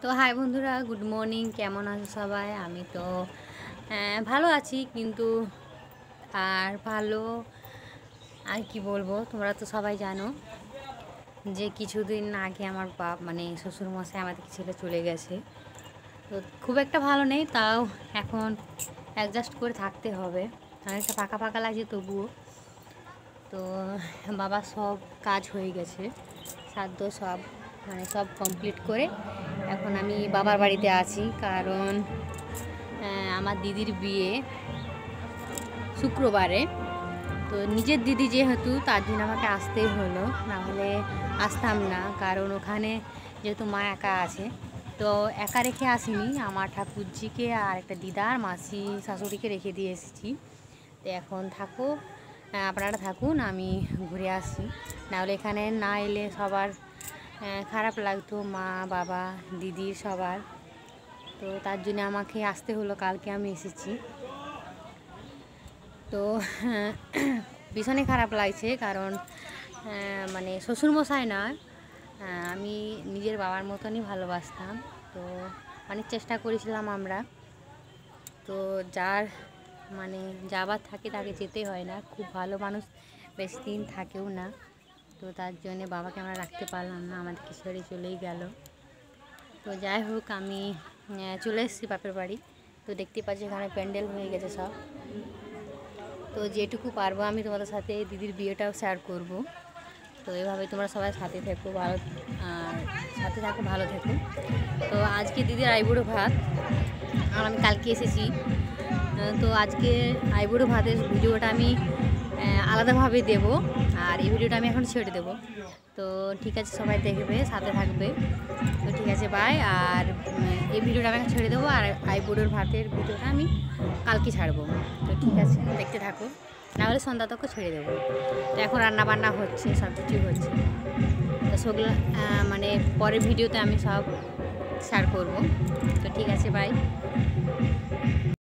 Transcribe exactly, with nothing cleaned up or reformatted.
তো হাই বন্ধুরা, good morning. কেমন আছো সবাই? আমি তো ভালো আছি, কিন্তু আর ভালো আর কি বলবো, তোমরা তো সবাই জানো যে কিছুদিন আগে আমার বাপ মানে শ্বশুরমশাই আমাদেরকে ছেড়ে চলে গেছে। তো খুব একটা ভালো নেই, তাও এখন অ্যাডজাস্ট করে থাকতে হবে। অনেকটা ফাঁকা ফাঁকা লাগছে তবুও। তো বাবার সব কাজ হয়ে গেছে, সাধ্য সব মানে সব কমপ্লিট করে এখন আমি বাবার বাড়িতে আছি, কারণ আমার দিদির বিয়ে শুক্রবারে। তো নিজের দিদি যেহেতু, তার জন্য আমাকে আসতেই হলো, না হলে আসতাম না। কারণ ওখানে যেহেতু মা একা আছে, তো একা রেখে আসিনি, আমার ঠাকুরজিকে আর একটা দিদার মাসি শাশুড়িকে রেখে দিয়ে এসেছি। তো এখন থাকো, আপনারা থাকুন, আমি ঘুরে আসি। নাহলে এখানে না এলে সবার খারাপ লাগতো, মা বাবা দিদির সবার। তো তার জন্য আমাকে আসতে হলো, কালকে আমি এসেছি। তো ভীষণই খারাপ লাগছে, কারণ মানে শ্বশুরমশাই না, আমি নিজের বাবার মতনই ভালোবাসতাম। তো অনেক চেষ্টা করেছিলাম আমরা। তো যার মানে যাবার থাকে তাকে যেতে হয় না, খুব ভালো মানুষ বেশি দিন থাকেও না। তো তার জন্যে বাবাকে আমরা রাখতে পারলাম না, আমাদেরকে ছেড়ে চলেই গেল। তো যাই হোক, আমি চলে এসেছি বাপের বাড়ি। তো দেখতে পাচ্ছি এখানে প্যান্ডেল হয়ে গেছে সব। তো যেটুকু পারবো আমি তোমাদের সাথে দিদির বিয়েটাও শেয়ার করব। তো এভাবে তোমরা সবাই সাথে থেকো, ভালো আর সাথে থাকো, ভালো থেকো। তো আজকে দিদির আইবুড়ো ভাত, আর আমি কালকে এসেছি। তো আজকে আইবুড়ো ভাতের ভিডিওটা আমি আলাদাভাবে দেব, আর এই ভিডিওটা আমি এখন ছেড়ে দেবো। তো ঠিক আছে, সবাই দেখবে, সাথে থাকবে। তো ঠিক আছে, বাই। আর এই ভিডিওটা আমি ছেড়ে দেবো, আর আইবুড়োর ভাতের ভিডিওটা আমি কালকে ছাড়বো। তো ঠিক আছে, দেখতে থাকো, নাহলে সন্ধ্যা তক ছেড়ে দেবো। তো এখন রান্না বান্না হচ্ছে, সব কিছুই হচ্ছে। তো সেগুলো মানে পরের ভিডিওতে আমি সব শেয়ার করবো। তো ঠিক আছে, বাই।